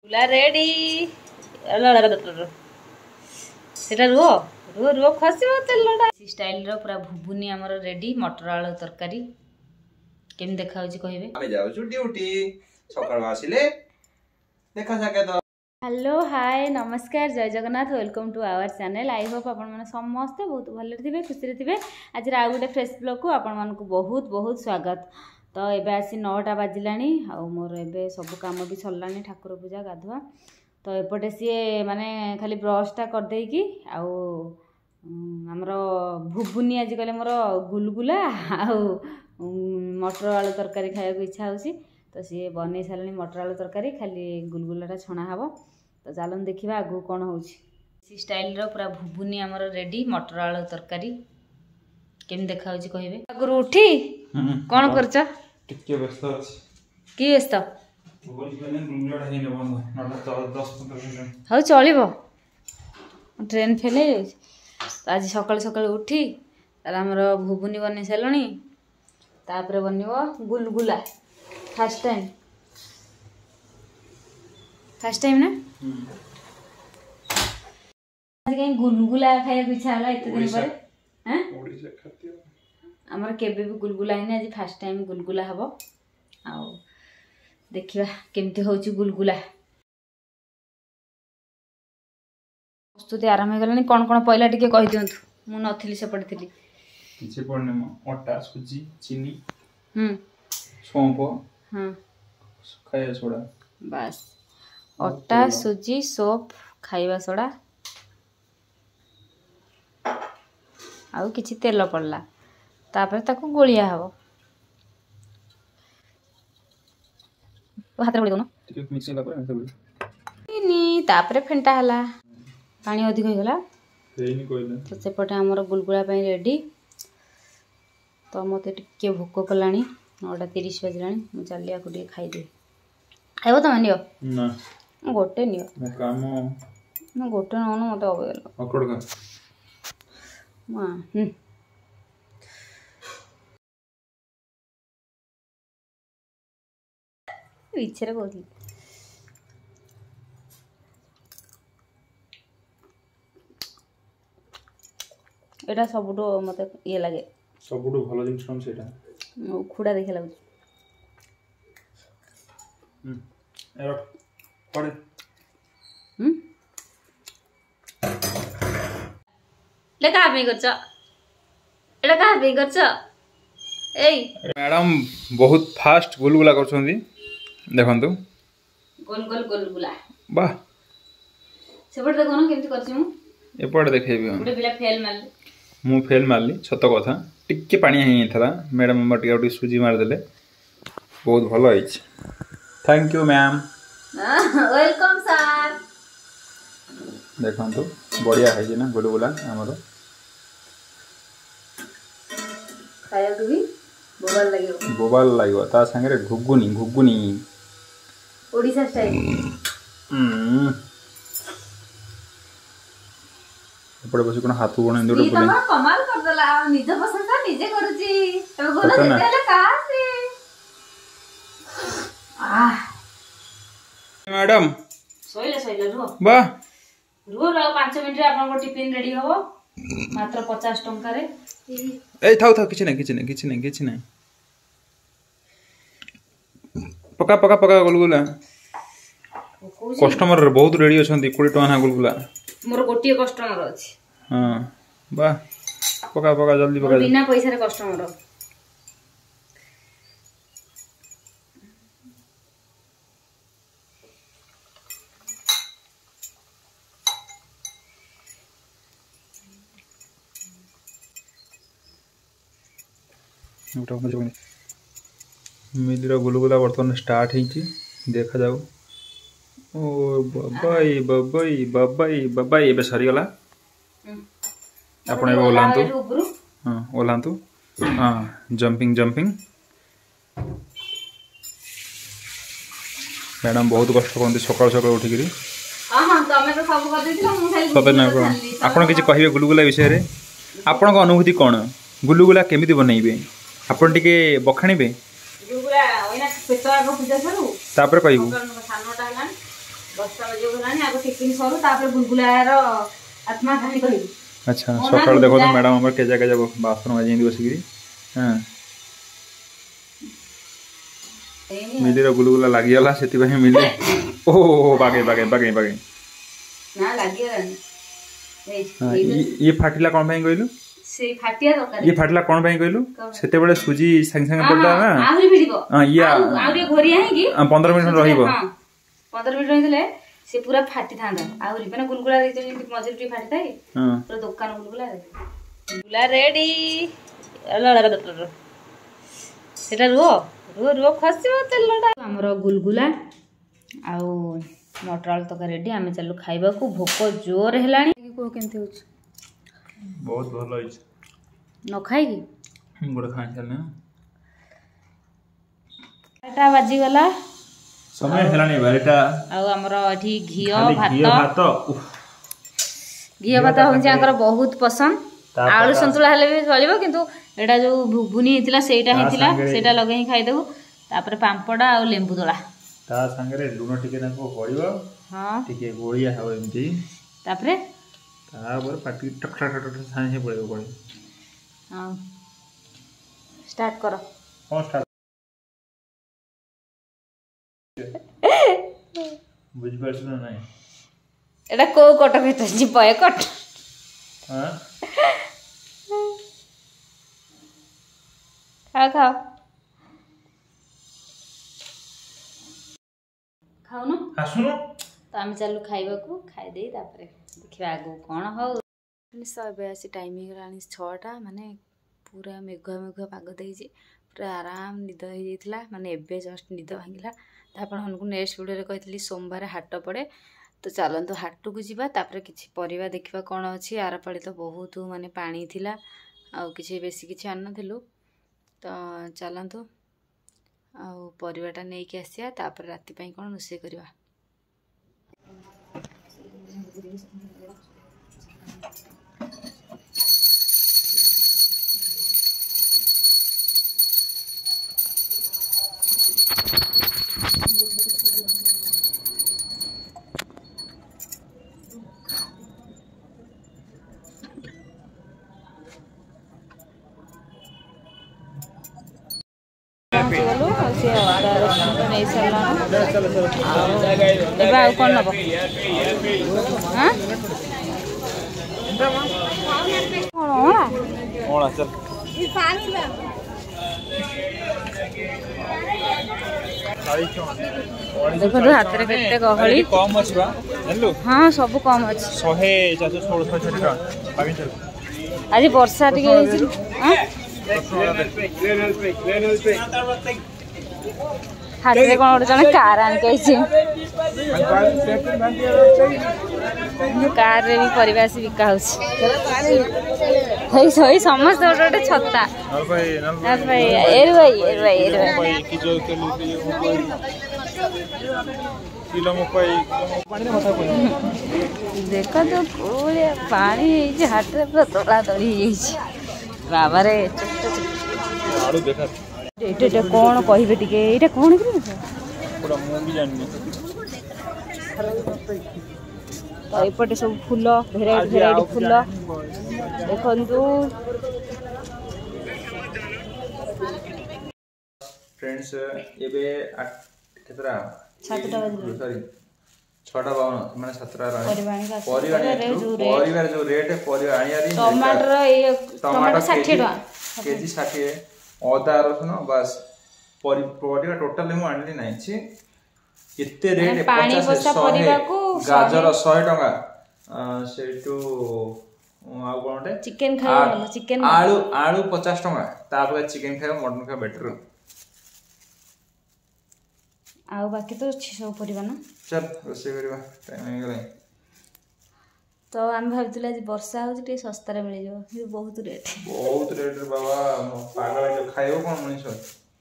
Ready सेटा रुह रुह रुह खसब तेलटा style रो पूरा भुबुनी हमर रेडी मटर आलू तरकारी केम देखा होची कहिबे आमे जाउ छु ड्यूटी सकाळ आसिले देखा सके तो। हेलो हाय नमस्कार जय Jagannath welcome to our channel. I hope आपण माने समस्त बहुत भले थे खुशी रे थे। आज आउ गोटे फ्रेश ब्लॉग को आपण मान को बहुत बहुत स्वागत। तो एबे आसी 9टा बाजिलानी आ मोर एबे सब काम भी सरलानी ठाकुर पूजा गाधुआ। तो एपटे सी माने खाली ब्रशटा कर दे कि आमर भुबुनी आज कले मोर गुलगुला आउ मटर आलू तरकारी खाया इच्छा होसी। तो सी बन सारे मटर आलू तरकारी खाली गुलगुलाटा छणा हब। तो चलन देखा आगू कौन हो स्टाइल रो पूरा भुबुनी आमर रेडी मटर आलू तरकारी केम देखा होची कहिबे आगु उठी कौन करछ टिके व्यस्त अछि की व्यस्त बोली बने गुलगुलाटा हेने बंद नटा 10-15 मिनिट हाउ चलिबो ट्रेन फेले आज सकाळ सकाळ उठी तार हमर भुबुनी बने सेलणी तापर बनिबो गुलगुला फर्स्ट टाइम ना आज कहीं गुलगुला खाया इच्छा होला इतने दिन पर हैं ओडिसा खातिर हमर केबे भी गुलगुला है आज फर्स्ट टाइम गुलगुला हबो आ देखिबा केमती होची गुलगुला प्रस्तुति आरंभ हो गलानी। कौन कौन पहला टिके कहि दियंतु मु नथिली से पड़थिली किछि पड़ने आटा सुजी चीनी सौंफ खाया सोडा बस आटा सुजी सोप खाइबा सोडा आउ किछि तेल पड़ला तापर ताको गोलिया हबो हाथ रे गोली ठीक मिक्सिंग ला पर नी तापर फेंटा हला पानी अधिक हो गला हेनी कोइला तो सेपटे हमर गुलगुला पई रेडी। तो मते टिके भूख कलानी 9:30 बजलानी मु चलिया को टिके खाइ दे खाइबो त मानियो ना गोटे नियो मो काम ना गोटे न मते अबेला अकड़ का मा इच्छा रे कहली एटा सबुटो मते ये लागे सबुटो भलो जिंस कोन सेटा उखुडा देखे लागु एरो पड़े ले का पे करछ एटा का पे करछ एई मैडम बहुत फास्ट गुलगुला करछोंदी देखंतु गोल गोल गुलगुला वाह सेपट देखो ना केमती करछ मु एपट देखेबी गोटे पिला फेल मारले मु फेल मारली सत कथा टिके पानी हे थला मैडम हमर टिके सुजी मार देले बहुत भलो आइछ। Thank you ma'am welcome sir. देखंतु बढ़िया है जे ना गुलगुला हमरो खाया को भी बोबाल लागियो ता संगे रे घुगुनी ओडिसा स्टाइल एपटे बसी कोन हाथ बने दोडो बोले तमा कमाल कर देला निज पसंद का निजे करूची तब गोला देले का से मैडम सोइले रुह वाह रुह 5 मिनिट रे आपन को टिफिन रेडी होबो मात्र 50 टंका रे ए थाउ किछि नै पका गुलगुला कस्टमर बहुत रेडी अछंती 20 टका ना गुलगुला मोर गोटिए कस्टमर अछि। हां वाह पका जल्दी पका बिना पैसा रे कस्टमर मिलिर गुलगुला बर्तमान स्टार्ट होइछि देखा जाऊ ओ बाबाई एबे सरी गला आपण एबे ओलांतु हां ओलांतु हां जंपिंग मैडम बहुत कष्ट करते सकाल सकाल उठिक सत ना आपण किसी कहे गुलगुला विषय रे आपण अनुभूति कौन गुलगुला केमिति बनइबे आपण टिके बखाणीबे गुलगुला ओइना पेटवा को पूजा करू तापर कहबो 10ଟା बजे गलानी आगो टिफिन सरू तापर गुलगुलार आत्मा कहानी कहबी। अच्छा सकाल देखो तो मैडम हमर केजा केजा बासन माजी बसिकी हाँ मिली गुलगुला लगिगला से मिली ओह बागे बागे बागे बागे ना लागिगलानी ये फाटिला कौन भाई कहलु से फाटिया दरकार ये फाटिला कौन भाई कहलु सेते बेले सुजी संग संग पड़ला ना आहुरी भिडिबो हां या आहुरी घोरिया है कि 15 मिनिट रहिबो हां 15 मिनिट रहितले से पूरा फाटी थांदा आहुरी माने गुलगुला रे जेति मझे टी फाटी थाई हां पूरा दुकान गुलगुला रेडी सेटा रुओ रुओ रुओ खसिबो तेलडा हमरो गुलगुला आउ मटर आलू तक रेडी आम चलू खाइबा को भोक जोर हेलानी को केमती होछ बहुत भलो होछ न खाइगी गोड़ खाइ चलने एटा बाजी गला समय हेलानी बारेटा आउ हमरो एठी घियो भात हो जाकर बहुत पसंद आलू संतुला हेले भी चलिबो किंतु एटा जो भुगुनी हितला सेटा लगे ही खाइ देबो तापर पांपड़ा आ लेंबू दला ता संगरे लूण टिके नाको पड़िबो हां टिके गोलिया हो एमती तापर पाटी टक टक टक छाने पड़ेबो पड़े हां स्टार्ट करो हां स्टार्ट बुझ परछ ना नहीं एटा को कट भेट जी पय कट हां खाओ खाओ न आसुनो तो आम चलू खाइबा को खाइ दे तापर देखिबा आगु कोन हो सबे आसी टाइम हो गलानी 6टा माने पूरा मेघुआ मेघुआ पाग देइछि पूरा आराम निद हो जाइथिला माने एबे जस्ट निद भांगिला त आपण हमकु नेक्स्ट वीडियो रे कहतली सोमवार हाट पड़े तो चलंतु हाट को जीवा तापर किछि परिवा देखिबा कोन अछि आर पड़े तो बहुत माने पानी थिला आ किछि बेसी किछि आन नथिलु तो चलंतु आ परिवाटा नहीं कि आसिया तापर राति पई कोन रोसे करबा नहीं सारा कौन नब देखो हाथ में केते गहली कम अछि बा जानलु हां सब कम अछि 100 416 टका आज वर्षा टिके होइछि हां हाथ में कौन गोटे जन कार आन के कार रे भी परिवार से बिका हो समस्त गोटे गोटे छत्ता देख तो पूरे पानी हाथ में पूरा तोड़ा तोड़ी बाबा रे एटा कौन कहबे टिके एटा कौन कि पूरा मु भी जाननी तो एपटे सब फूल भेराइटी फूल देखंतु फ्रेंड्स एबे केतरा 7टा बजे सॉरी 6टा 52 माने 7टा परिवार जो रेट परिवार आनियारी टमाटर 60 टका केजी 60 अदा रसुन बस परिवार टोटल मु आनली नाही छी केते रेट 50 परिवार को गाजर 100 टका सेटू आ कोनटे चिकन खाइबो चिकन आलू 50 टका तापर चिकन खाइबो मटन खाइबो बेटर आउ बाकी तो सब परिवार ना चल रोसे करबा टाइम हो गेलै तो हम भाबथिला जे वर्षा हो जे सस्ता रे मिल जाओ ये बहुत रेट रे बाबा पागल जो खाइबो कोन मनिस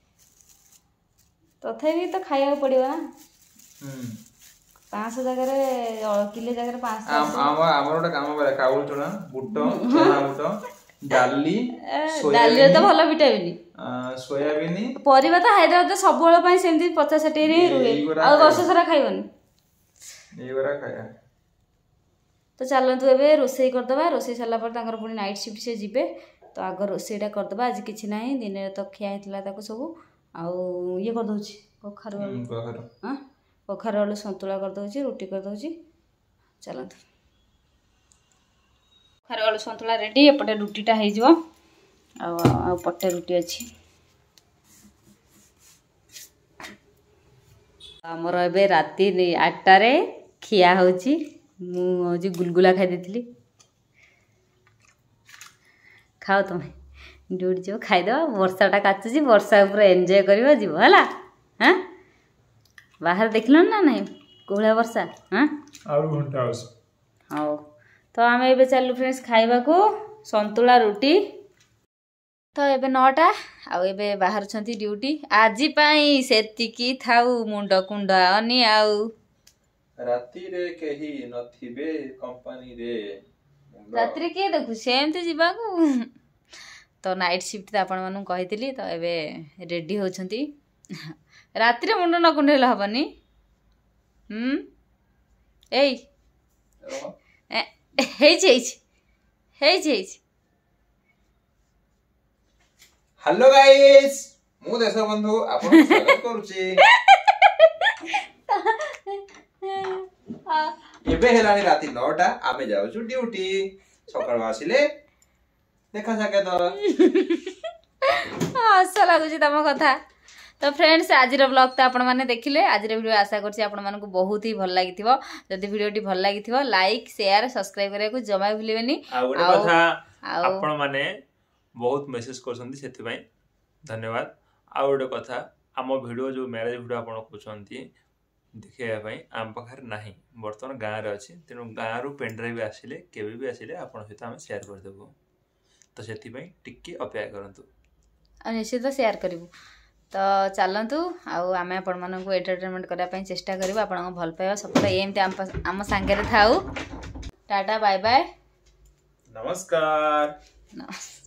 तथापि तो खाइबो पड़िबो ना 500 जगह रे किलो जगह रे 500 हमर ओटा काम करे काउल चना बुट चना बुट डाली तो भलो विटामिन सोयाबीन परिबा तो हैदराबाद सब बेला पई सेमती 50 60 रे रुए आ वर्ष सारा खाइबनी एगोरा खाया तो चलतु ए रोसे करदे रोसे सारा पर पुणी नाइट शिफ्ट से जीवे तो आग रोसेटा करदे आज कि ना दिन तो खिया होता सब आउ ये करदे कखार हाँ कखार आलू सतुला करदे रुटी करदे चलतु कखार आलू सतुला रेडी एपटे रुटीटा हो पटे रुटी अच्छी आमर ए राति 8टारे खिया होची मु गुलगुला खाई देती खाओ तुम्हें ड्यूटी जो खाईदे वर्षाटा काचुची वर्षा पूरा एंजॉय कर जीव है हाँ बाहर देख लो ना नहीं कोहला वर्षा हाँ हाँ तो आम ए चलू फ्रेंड्स खाइबा को संतुला रुटी तो एबे 9टा आउ एबे बाहर छंती ड्यूटी आज पाई सेतिकी थाउ मुंड कुंडा अनि आउ राति रे केही नथिबे कंपनी रे रात्रि के देखु सेमते जीवा को तो नाइट शिफ्ट आपण मानु कहितली तो एबे रेडी होछंती रात्रि रे मुंड न कुंडेला हबनी एई हेई हेलो गाइस मु देश बंधु आपन स्वागत करूची एबे हेलानी राति 9टा आमे जाउछु ड्यूटी सकाळ आसिले देखा सके तो अच्छा लागुची तम कथा तो फ्रेंड्स आज ब्लॉग तो आपण माने देखिले आज वीडियो आशा करछि आपण मानकु बहुत ही भल लागिथिबो जदि वीडियोटी भल लागिथिबो लाइक शेयर सब्सक्राइब करिया को जमा भूलिबेनी आ गोटे कथा आपण माने बहुत मेसेज करछंती सेति पई धन्यवाद आ गोटे कथा आम वीडियो जो मैरेज वीडियो आपण कहउछंती देखा आम पाखे ना बर्तमान गाँव में अच्छी तेणु गाँव रू पेनड्राइव आसिले केवे भी आसिले आपण सहित आम शेयर करदेबू तो से टिके अपेक्षा करंतु निश्चित शेयर करूँ तो चलतु आम एंटरटेनमेंट करने चेष्टा करूँ आपण भल पाइबा सब एमती आम सांगे थाऊ टाटा बाय बाय नमस्कार।